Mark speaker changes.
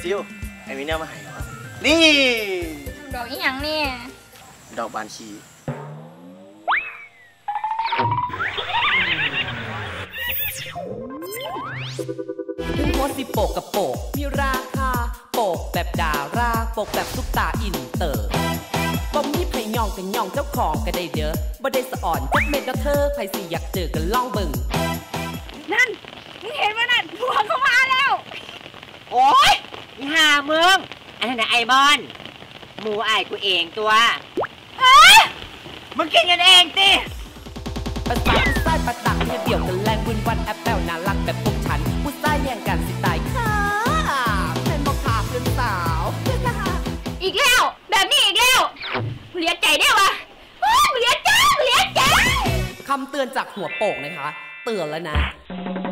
Speaker 1: ซิวไอ้มีเนี่ยมาให้ครับนี่
Speaker 2: ดอกอีหยังเนี่ย
Speaker 1: ดอกบานชี
Speaker 3: ถึงโพสสิโปกกับโปกมีราคาโปกแบบดาราโปกแบบซุปตาอินเตอร์บ่มีไผย่องกันย่องเจ้าของก็ได้เด้อบ่ได้สะอ่อนจักเม็ดแล้วเธอไผสิอยากเจอกันลองเบิ่ง
Speaker 2: นั่นมึงเห็นว่านั่นผัวเขามาแล้ว
Speaker 4: โอ๊ยอีห่ามึงอันนั้นนะไอบอนหมูอ้ายกูเองตัวมึงกินกันเองติ
Speaker 3: ภาษาผู้ชายประตักให้เดี่ยวกันแรงบุญวันแอปเปิลน่ารักแบบพวกฉันผู้ชายแย่งกันสิตายค่ะเป็นบ่ขาเพื่อนสาว
Speaker 2: อีกแล้วแบบนี้อีกแล้วเลียใจได้วะเลียใจ
Speaker 3: คำเตือนจากหัวโปกนะคะเตือนแล้วนะ